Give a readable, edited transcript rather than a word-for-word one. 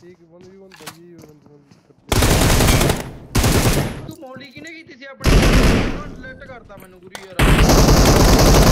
एक 1v1 बड़ी तू मौली किने कीती ਸੀ ਆਪਣੇ ਸਿਲੈਕਟ ਕਰਤਾ ਮੈਨੂੰ ਗੁਰੀ ਯਾਰ